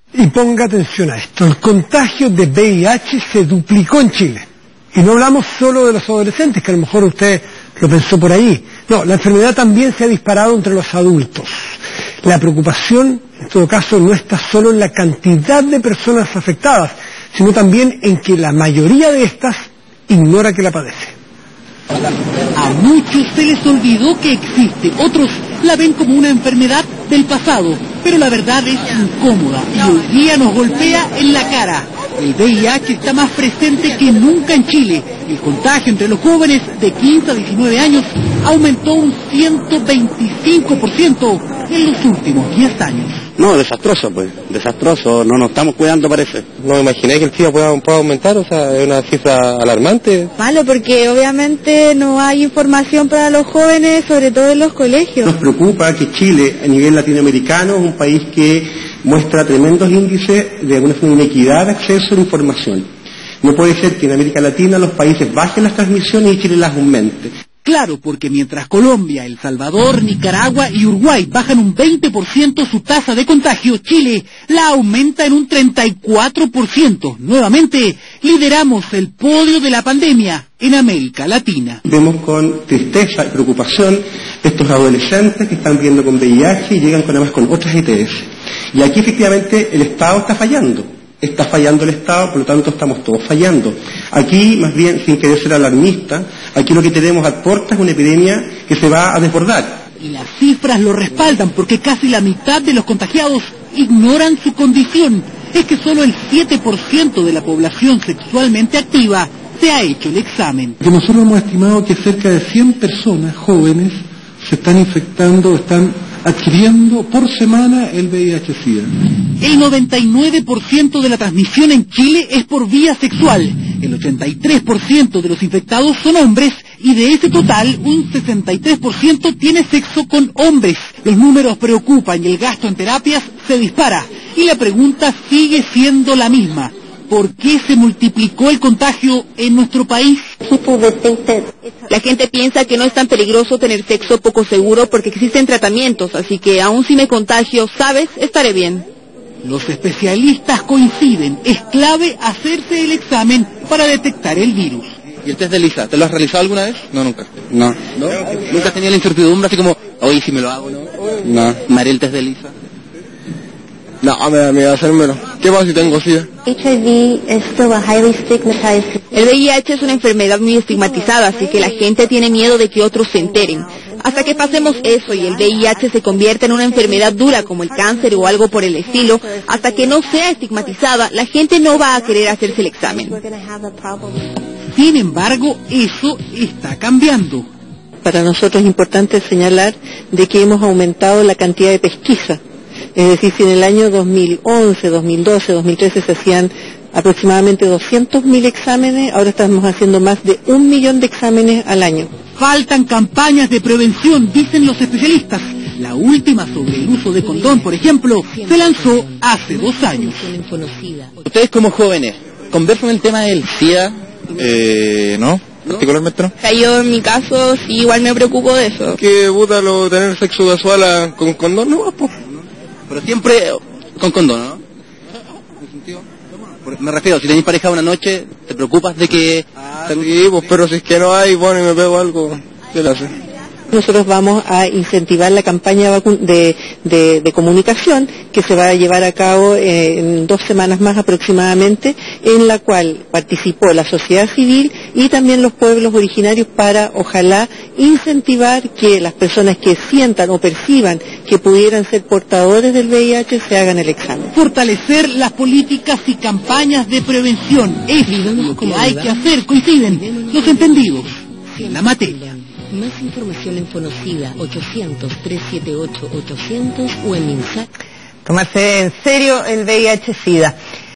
Y ponga atención a esto, el contagio de VIH se duplicó en Chile. Y no hablamos solo de los adolescentes, que a lo mejor usted lo pensó por ahí. No, la enfermedad también se ha disparado entre los adultos. La preocupación, en todo caso, no está solo en la cantidad de personas afectadas, sino también en que la mayoría de estas ignora que la padece. A muchos se les olvidó que existe, otros la ven como una enfermedad del pasado, pero la verdad es incómoda y hoy día nos golpea en la cara. El VIH está más presente que nunca en Chile. El contagio entre los jóvenes de 15 a 19 años aumentó un 125% en los últimos 10 años. No, desastroso, pues, desastroso, no nos estamos cuidando, parece. No me imaginé que el SIDA pueda aumentar, o sea, es una cifra alarmante. Malo, porque obviamente no hay información para los jóvenes, sobre todo en los colegios. Nos preocupa que Chile, a nivel latinoamericano, es un país que muestra tremendos índices de alguna inequidad de acceso a la información. No puede ser que en América Latina los países bajen las transmisiones y Chile las aumente. Claro, porque mientras Colombia, El Salvador, Nicaragua y Uruguay bajan un 20% su tasa de contagio, Chile la aumenta en un 34%. Nuevamente, lideramos el podio de la pandemia en América Latina. Vemos con tristeza y preocupación estos adolescentes que están viviendo con VIH y llegan además con otras ETS. Y aquí efectivamente el Estado está fallando. Está fallando el Estado, por lo tanto estamos todos fallando. Aquí, más bien, sin querer ser alarmista, aquí lo que tenemos a puertas es una epidemia que se va a desbordar. Y las cifras lo respaldan porque casi la mitad de los contagiados ignoran su condición. Es que solo el 7% de la población sexualmente activa se ha hecho el examen. Que nosotros hemos estimado que cerca de 100 personas jóvenes se están infectando, están adquiriendo por semana el VIH-Sida. El 99% de la transmisión en Chile es por vía sexual. El 83% de los infectados son hombres y de ese total un 63% tiene sexo con hombres. Los números preocupan y el gasto en terapias se dispara. Y la pregunta sigue siendo la misma. ¿Por qué se multiplicó el contagio en nuestro país? La gente piensa que no es tan peligroso tener sexo poco seguro porque existen tratamientos, así que aun si me contagio, ¿sabes? Estaré bien. Los especialistas coinciden, es clave hacerse el examen para detectar el virus. ¿Y el test de ELISA? ¿Te lo has realizado alguna vez? No, nunca. No. ¿No? ¿Nunca has tenido la incertidumbre así como, oye, si me lo hago, no? No. ¿Me haré el test de ELISA? No, me da miedo hacérmelo. ¿Qué pasa si tengo SIDA? El VIH es una enfermedad muy estigmatizada, así que la gente tiene miedo de que otros se enteren. Hasta que pasemos eso y el VIH se convierta en una enfermedad dura como el cáncer o algo por el estilo, hasta que no sea estigmatizada, la gente no va a querer hacerse el examen. Sin embargo, eso está cambiando. Para nosotros es importante señalar de que hemos aumentado la cantidad de pesquisa. Es decir, si en el año 2011, 2012, 2013 se hacían aproximadamente 200.000 exámenes, ahora estamos haciendo más de 1 millón de exámenes al año. Faltan campañas de prevención, dicen los especialistas. La última sobre el uso de condón, por ejemplo, se lanzó hace 2 años. Ustedes como jóvenes, ¿conversan el tema del SIDA? ¿No? ¿Particularmente no? Yo en mi caso sí, igual me preocupo de eso. ¿Qué puta lo tener sexo casual con condón? No, pues. Pero siempre con condón, ¿no? ¿En sentido? Me refiero, si tenés pareja una noche, ¿te preocupas de que...? Sí, pues, pero si es que no hay, bueno, y me pego algo, ¿qué le hace? Nosotros vamos a incentivar la campaña de comunicación que se va a llevar a cabo en 2 semanas más aproximadamente, en la cual participó la sociedad civil y también los pueblos originarios para, ojalá, incentivar que las personas que sientan o perciban que pudieran ser portadores del VIH se hagan el examen. Fortalecer las políticas y campañas de prevención es lo que hay que hacer, coinciden los entendidos en la materia. Más información en Fonocida 800-378-800 o en mensaje. Tomarse en serio el VIH-Sida.